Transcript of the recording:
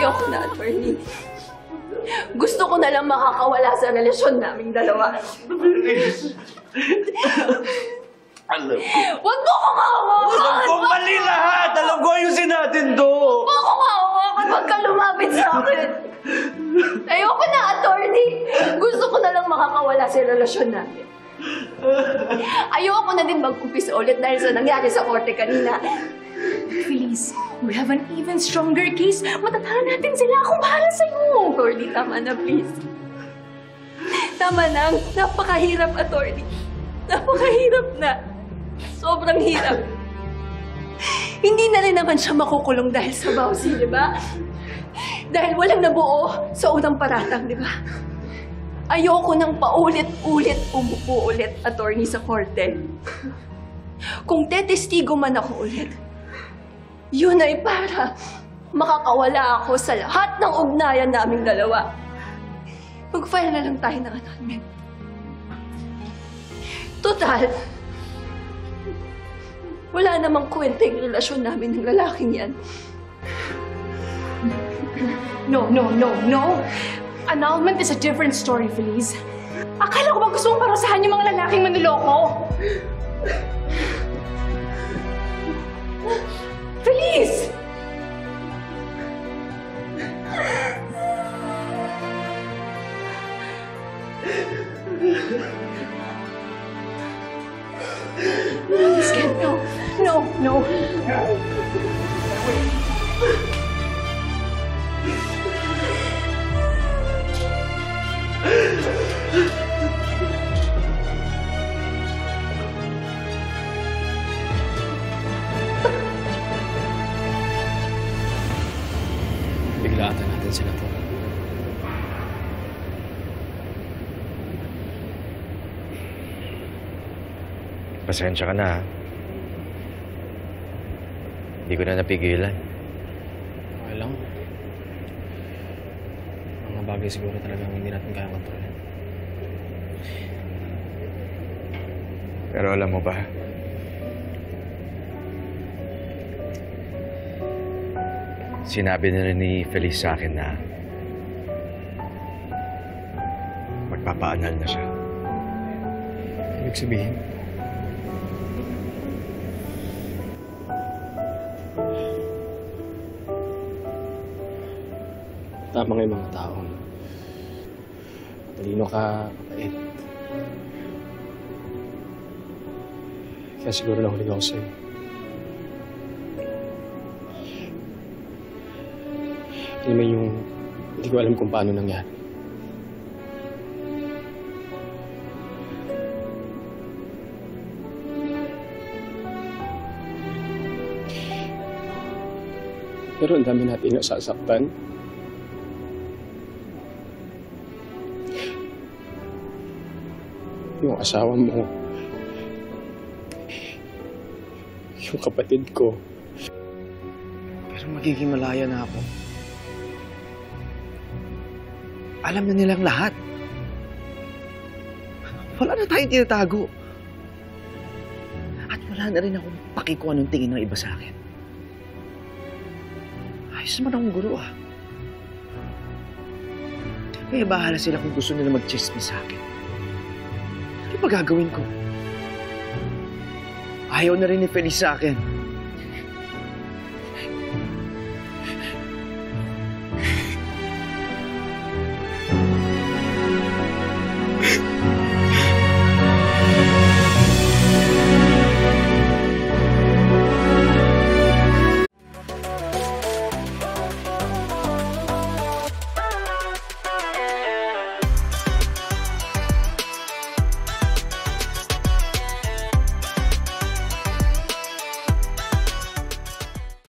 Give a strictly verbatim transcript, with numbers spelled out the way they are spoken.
Ayoko na, attorney. Gusto ko na lang makakawala sa relasyon naming dalawa. Alam ko. Huwag mo akong hawakan! Alam ko, mali lahat! Alam ko, ayusin natin to! Huwag mo akong hawakan! Huwag ka lumapit sa akin! Ayoko na, attorney! Gusto ko na lang makakawala sa relasyon natin. Ayoko na din mag-umpisa ulit dahil sa nangyari sa korte kanina. Please, we have an even stronger case. Matatahan natin sila. Ako bahala sa'yo. Attorney, tama na, please. Tama na. Napakahirap, attorney. Napakahirap na. Sobrang hirap. Hindi na rin naman siya makukulong dahil sa bawsi, di ba? Dahil walang nabuo sa unang paratang, di ba? Ayoko nang paulit-ulit umupo ulit, attorney, sa korte. Kung tetestigo man ako ulit, yun ay para makakawala ako sa lahat ng ugnayan naming dalawa. Mag-file na lang tayo ng annulment. Total, wala namang kwenta yung relasyon namin ng lalaking yan. No, no, no, no. Annulment is a different story, Feliz. Akala ko ba gusto mong parusahan yung mga lalaking manloloko? Feliz! Feliz, no. No, no. Biglaatan natin sila po. Pasensya ka na, ha? Hindi ko na napigilan. Okay lang. Mga bagay siguro talagang hindi natin kaya kontrolin. Pero alam mo ba? Sinabi na rin ni Feliz sa akin na magpapaanal na siya. Ibig sabihin, tama nga yung mga tao. Matalino ka, mabait. Kaya siguro nahulig ako sa'yo. Alam mo yung hindi ko alam kung paano nangyari. Pero ang dami natin nasasaktan. Yung asawa mo, yung kapatid ko. Pero magiging malaya na ako. Alam na nilang lahat. Wala na tayong tinatago. At wala na rin akong paki kung anong tingin ng iba sa akin. Ayos naman akong guro, ah. Kaya bahala sila kung gusto nila mag-chismis sa akin. Ano ba gagawin ko? Ayaw na rin ni Feliz sa akin.